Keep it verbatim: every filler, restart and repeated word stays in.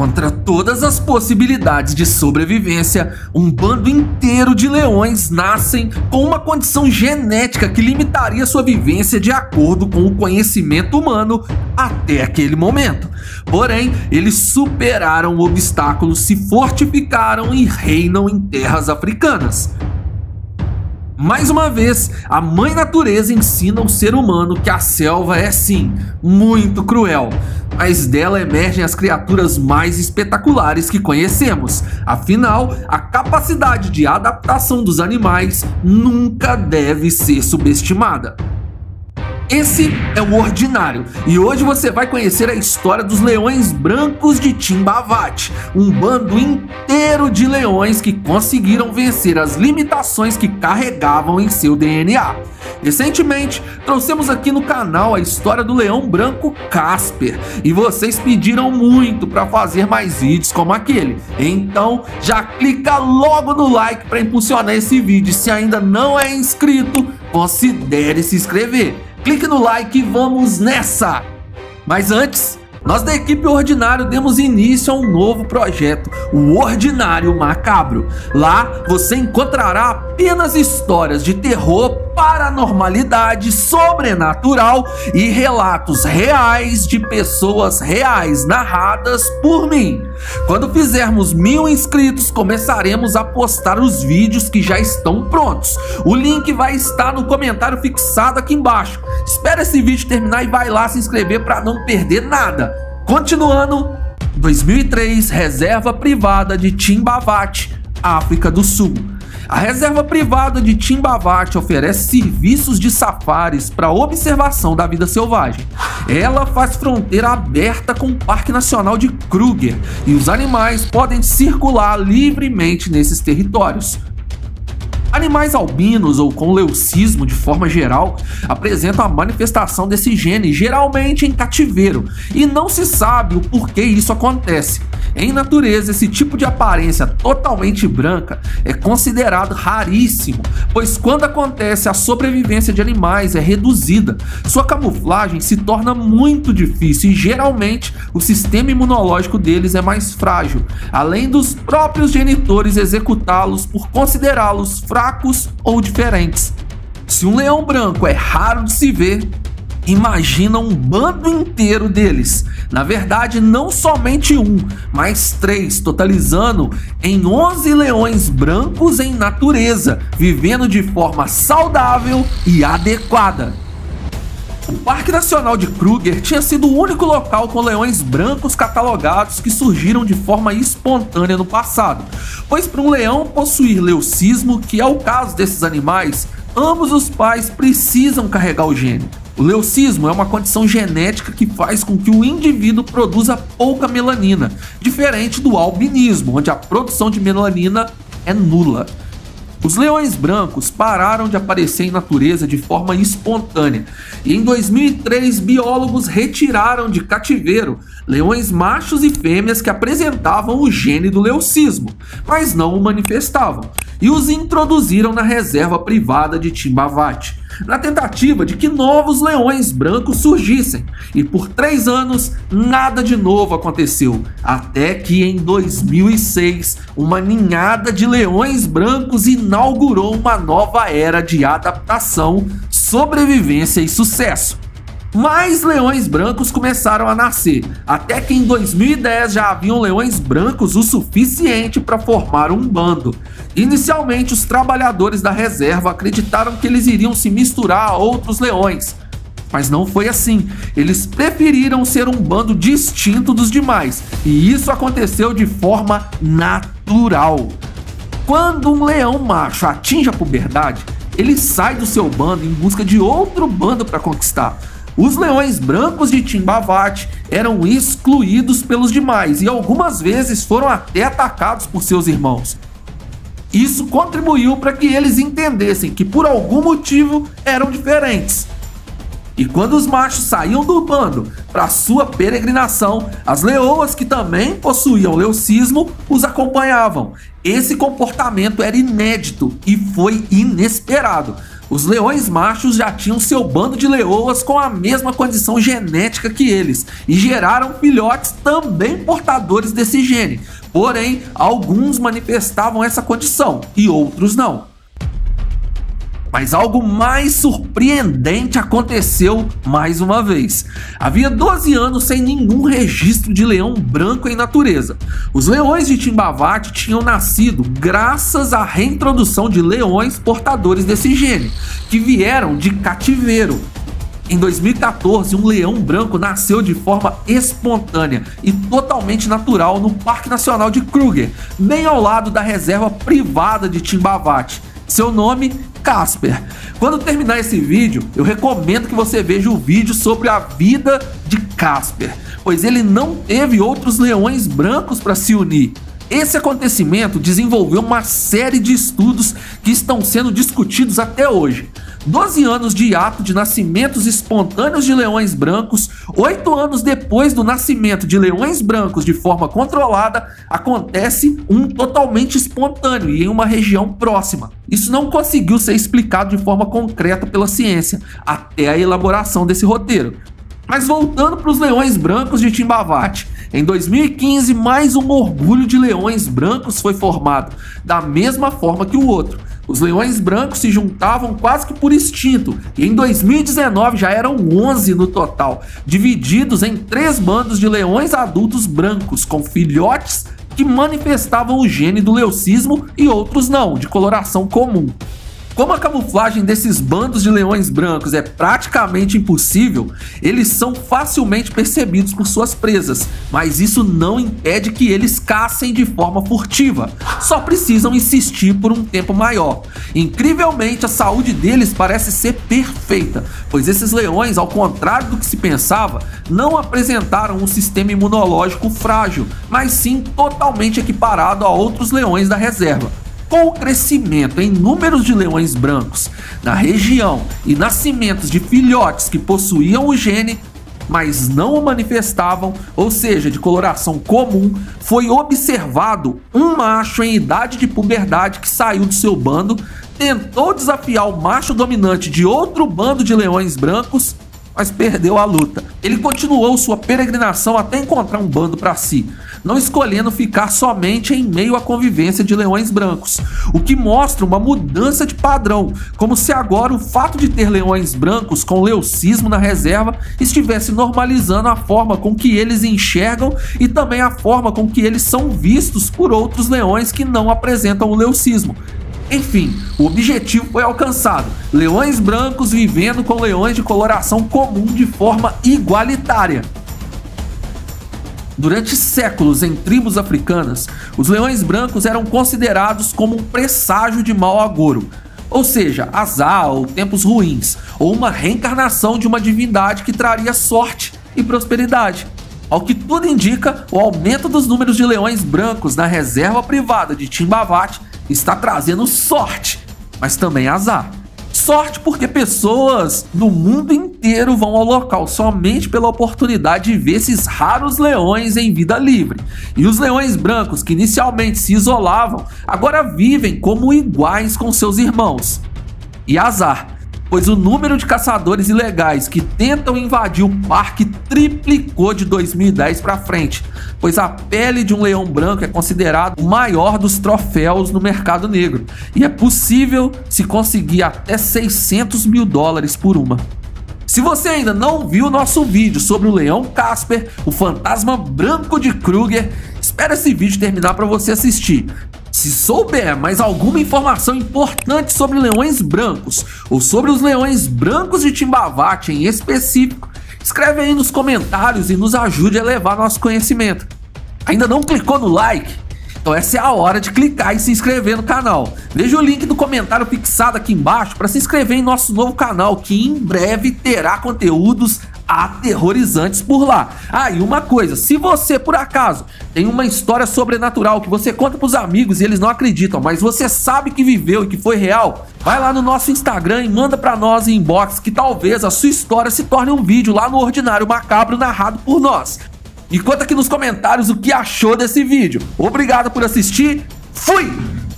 Contra todas as possibilidades de sobrevivência, um bando inteiro de leões nascem com uma condição genética que limitaria sua vivência de acordo com o conhecimento humano até aquele momento. Porém, eles superaram obstáculos, se fortificaram e reinam em terras africanas. Mais uma vez, a mãe natureza ensina ao ser humano que a selva é sim, muito cruel, mas dela emergem as criaturas mais espetaculares que conhecemos. Afinal, a capacidade de adaptação dos animais nunca deve ser subestimada. Esse é o Ordinário, e hoje você vai conhecer a história dos leões brancos de Timbavate, um bando inteiro de leões que conseguiram vencer as limitações que carregavam em seu D N A. Recentemente, trouxemos aqui no canal a história do leão branco Casper, e vocês pediram muito para fazer mais vídeos como aquele. Então, já clica logo no like para impulsionar esse vídeo. Se ainda não é inscrito, considere se inscrever. Clique no like e vamos nessa! Mas antes, nós da equipe Ordinário demos início a um novo projeto, o Ordinário Macabro. Lá você encontrará apenas histórias de terror, paranormalidade, sobrenatural e relatos reais de pessoas reais narradas por mim. Quando fizermos mil inscritos, começaremos a postar os vídeos que já estão prontos. O link vai estar no comentário fixado aqui embaixo. Espera esse vídeo terminar e vai lá se inscrever para não perder nada. Continuando, dois mil e três, Reserva Privada de Timbavate, África do Sul. A reserva privada de Timbavate oferece serviços de safaris para observação da vida selvagem. Ela faz fronteira aberta com o Parque Nacional de Kruger e os animais podem circular livremente nesses territórios. Animais albinos ou com leucismo de forma geral apresentam a manifestação desse gene, geralmente em cativeiro, e não se sabe o porquê isso acontece. Em natureza, esse tipo de aparência totalmente branca é considerado raríssimo, pois quando acontece, a sobrevivência de animais é reduzida, sua camuflagem se torna muito difícil e geralmente o sistema imunológico deles é mais frágil, além dos próprios genitores executá-los por considerá-los fracos ou diferentes. Se um leão branco é raro de se ver, imagina um bando inteiro deles. Na verdade, não somente um, mas três, totalizando em onze leões brancos em natureza, vivendo de forma saudável e adequada. O Parque Nacional de Kruger tinha sido o único local com leões brancos catalogados que surgiram de forma espontânea no passado, pois para um leão possuir leucismo, que é o caso desses animais, ambos os pais precisam carregar o gene. O leucismo é uma condição genética que faz com que o indivíduo produza pouca melanina, diferente do albinismo, onde a produção de melanina é nula. Os leões brancos pararam de aparecer em natureza de forma espontânea, e em dois mil e três biólogos retiraram de cativeiro leões machos e fêmeas que apresentavam o gene do leucismo, mas não o manifestavam, e os introduziram na reserva privada de Timbavate, na tentativa de que novos leões brancos surgissem, e por três anos nada de novo aconteceu, até que em dois mil e seis uma ninhada de leões brancos inaugurou uma nova era de adaptação, sobrevivência e sucesso. Mais leões brancos começaram a nascer, até que em dois mil e dez já haviam leões brancos o suficiente para formar um bando. Inicialmente, os trabalhadores da reserva acreditaram que eles iriam se misturar a outros leões, mas não foi assim. Eles preferiram ser um bando distinto dos demais, e isso aconteceu de forma natural. Quando um leão macho atinge a puberdade, ele sai do seu bando em busca de outro bando para conquistar. Os leões brancos de Timbavate eram excluídos pelos demais e algumas vezes foram até atacados por seus irmãos. Isso contribuiu para que eles entendessem que por algum motivo eram diferentes. E quando os machos saíam do bando para sua peregrinação, as leoas, que também possuíam leucismo, os acompanhavam. Esse comportamento era inédito e foi inesperado. Os leões machos já tinham seu bando de leoas com a mesma condição genética que eles e geraram filhotes também portadores desse gene. Porém, alguns manifestavam essa condição e outros não. Mas algo mais surpreendente aconteceu mais uma vez. Havia doze anos sem nenhum registro de leão branco em natureza. Os leões de Timbavati tinham nascido graças à reintrodução de leões portadores desse gene, que vieram de cativeiro. Em dois mil e quatorze, um leão branco nasceu de forma espontânea e totalmente natural no Parque Nacional de Kruger, bem ao lado da reserva privada de Timbavati. Seu nome, Casper. Quando terminar esse vídeo, eu recomendo que você veja o vídeo sobre a vida de Casper, pois ele não teve outros leões brancos para se unir. Esse acontecimento desenvolveu uma série de estudos que estão sendo discutidos até hoje. doze anos de hiato de nascimentos espontâneos de leões brancos, oito anos depois do nascimento de leões brancos de forma controlada, acontece um totalmente espontâneo e em uma região próxima. Isso não conseguiu ser explicado de forma concreta pela ciência, até a elaboração desse roteiro. Mas voltando para os leões brancos de Timbavati, em dois mil e quinze mais um orgulho de leões brancos foi formado, da mesma forma que o outro. Os leões brancos se juntavam quase que por instinto e em dois mil e dezenove já eram onze no total, divididos em três bandos de leões adultos brancos com filhotes que manifestavam o gene do leucismo e outros não, de coloração comum. Como a camuflagem desses bandos de leões brancos é praticamente impossível, eles são facilmente percebidos por suas presas, mas isso não impede que eles caçem de forma furtiva, só precisam insistir por um tempo maior. Incrivelmente, a saúde deles parece ser perfeita, pois esses leões, ao contrário do que se pensava, não apresentaram um sistema imunológico frágil, mas sim totalmente equiparado a outros leões da reserva. Com o crescimento em números de leões brancos na região e nascimentos de filhotes que possuíam o gene, mas não o manifestavam, ou seja, de coloração comum, foi observado um macho em idade de puberdade que saiu do seu bando, tentou desafiar o macho dominante de outro bando de leões brancos, mas perdeu a luta. Ele continuou sua peregrinação até encontrar um bando para si, não escolhendo ficar somente em meio à convivência de leões brancos, o que mostra uma mudança de padrão, como se agora o fato de ter leões brancos com leucismo na reserva estivesse normalizando a forma com que eles enxergam e também a forma com que eles são vistos por outros leões que não apresentam o leucismo. Enfim, o objetivo foi alcançado, leões brancos vivendo com leões de coloração comum de forma igualitária. Durante séculos em tribos africanas, os leões brancos eram considerados como um presságio de mau agouro, ou seja, azar ou tempos ruins, ou uma reencarnação de uma divindade que traria sorte e prosperidade. Ao que tudo indica, o aumento dos números de leões brancos na reserva privada de Timbavati está trazendo sorte, mas também azar. Sorte porque pessoas no mundo inteiro vão ao local somente pela oportunidade de ver esses raros leões em vida livre. E os leões brancos, que inicialmente se isolavam, agora vivem como iguais com seus irmãos. E azar, pois o número de caçadores ilegais que tentam invadir o parque triplicou de dois mil e dez para frente, pois a pele de um leão branco é considerado o maior dos troféus no mercado negro, e é possível se conseguir até seiscentos mil dólares por uma. Se você ainda não viu o nosso vídeo sobre o leão Casper, o fantasma branco de Kruger, espera esse vídeo terminar para você assistir. Se souber mais alguma informação importante sobre leões brancos ou sobre os leões brancos de Timbavati em específico, escreve aí nos comentários e nos ajude a levar nosso conhecimento. Ainda não clicou no like? Então essa é a hora de clicar e se inscrever no canal. Veja o link do comentário fixado aqui embaixo para se inscrever em nosso novo canal, que em breve terá conteúdos aterrorizantes por lá. Ah, e uma coisa, se você por acaso tem uma história sobrenatural que você conta pros amigos e eles não acreditam, mas você sabe que viveu e que foi real, vai lá no nosso Instagram e manda pra nós em inbox, que talvez a sua história se torne um vídeo lá no Ordinário Macabro narrado por nós. E conta aqui nos comentários o que achou desse vídeo. Obrigado por assistir, fui!